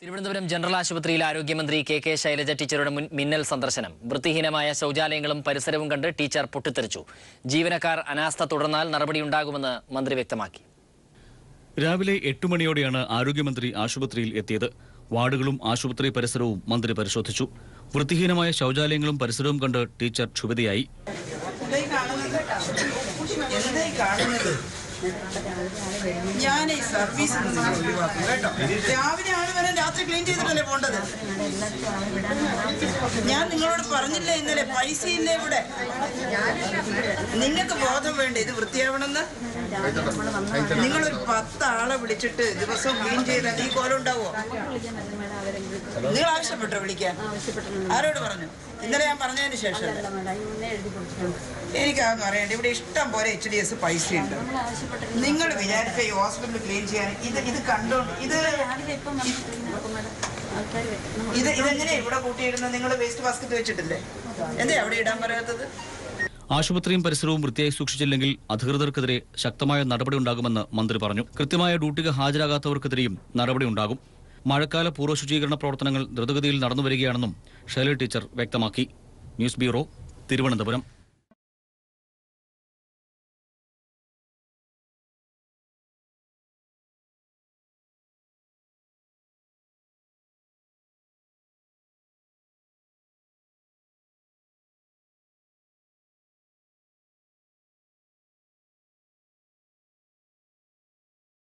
Thiruvananthapuram general ആശുപത്രിയിൽ ആരോഗ്യമന്ത്രി K Shailaja ടീച്ചറുടെ മിന്നൽ സന്ദർശനം. വൃത്തിഹീനമായ ശൗചാലയങ്ങളും പരിസരവും കണ്ട് ടീച്ചർ പൊട്ടിത്തെറിച്ചു. ജീവനക്കാർ അനാസ്ഥ തുടർന്നാൽ നടപടിയുണ്ടാകുമെന്ന് മന്ത്രി വ്യക്തമാക്കി. രാവിലെ 8 മണിയോടെയാണ് ആരോഗ്യമന്ത്രി ആശുപത്രിയിൽ എത്തിയത്. വാർഡുകളും ആശുപത്രി പരിസരവും മന്ത്രി പരിശോധിച്ചു. വൃത്തിഹീനമായ ശൗചാലയങ്ങളും പരിസരവും കണ്ട് ടീച്ചർ ക്ഷുഭിതയായി. ഞാൻ ഈ സർവീസ് രാവിലെ ആണ് വരെ രാത്രി ക്ലീൻ ചെയ്തിട്ടല്ലേ പോണ്ടത്. ഞാൻ നിങ്ങളോട് പറഞ്ഞില്ലേ ഇന്നലെ, പൈസ ഇല്ലേ ഇവിടെ? നിങ്ങൾക്ക് ബോധം വേണ്ട ഇത് വൃത്തിയാവണമെന്ന്. നിങ്ങളൊരു 10 ആളെ വിളിച്ചിട്ട് ദിവസവും ക്ലീൻ ചെയ്താൽ ഈ കോലം ഉണ്ടാവോ? നിങ്ങൾ ആവശ്യപ്പെട്ടോ വിളിക്കാൻ? ആരോട് പറഞ്ഞു? ഇന്നലെ ഞാൻ പറഞ്ഞതിന് ശേഷം എനിക്കതൊന്നും അറിയണ്ട. ഇവിടെ ഇഷ്ടം പോലെ HDS പൈസയുണ്ട്. നിങ്ങൾ വിചാരിച്ച ഈ ഹോസ്പിറ്റൽ ക്ലീൻ ചെയ്യാൻ ഇത് കണ്ടോണ്ട് ഇതെങ്ങനെയാ ഇവിടെ കൂട്ടിയിടുന്നത്? നിങ്ങൾ വേസ്റ്റ് ബാസ്കറ്റ് വെച്ചിട്ടില്ലേ? എന്താ അവിടെ ഇടാൻ പറയാത്തത്? ആശുപത്രിയും പരിസരവും വൃത്തിയായി സൂക്ഷിച്ചില്ലെങ്കിൽ അധികൃതർക്കെതിരെ ശക്തമായ നടപടി ഉണ്ടാകുമെന്ന് മന്ത്രി പറഞ്ഞു. കൃത്യമായ ഡ്യൂട്ടിക്ക് ഹാജരാകാത്തവർക്കെതിരെയും നടപടിയുണ്ടാകും. മഴക്കാല പൂർവ്വ ശുചീകരണ പ്രവർത്തനങ്ങൾ ദ്രുതഗതിയിൽ നടന്നുവരികയാണെന്നും ശൈലജ ടീച്ചർ വ്യക്തമാക്കി. News bureau, Thiruvananthapuram.